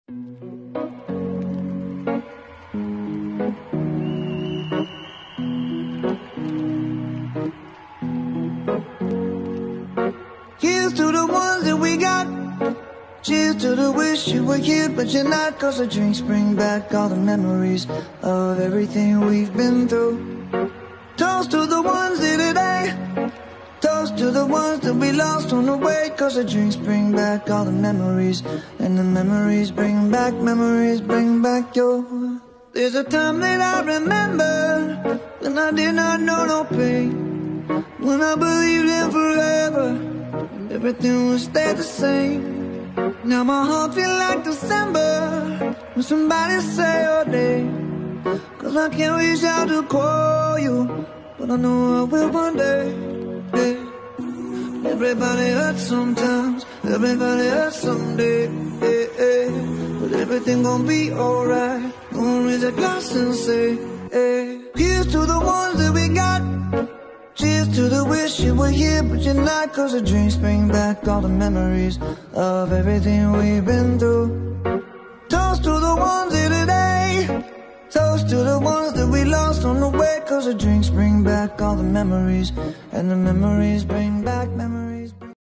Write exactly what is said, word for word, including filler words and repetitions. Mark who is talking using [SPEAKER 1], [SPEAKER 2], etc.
[SPEAKER 1] Here's to the ones that we got. Cheers to the wish you were here but you're not, 'cause the drinks bring back all the memories of everything we've been through. Toast to the ones here today. Toast to the ones that we lost on the way, 'cause the drinks bring back all the memories, and the memories bring back, memories bring back your. There's a time that I remember when I did not know no pain, when I believed in forever and everything would stay the same. Now my heart feel like December when somebody say your name, 'cause I can't reach out to call you, but I know I will one day. Yeah. Everybody hurts sometimes, everybody hurts someday. Yeah, yeah. But everything gon' be alright. Gonna raise a glass and say, hey. Here's to the ones that we got. Cheers to the wish you were here but you're not, 'cause the drinks bring back all the memories of everything we've been through. Toast to the ones here today. Toast to the ones that we lost on the way, 'cause the drinks bring back all the memories, and the memories bring back, memories bring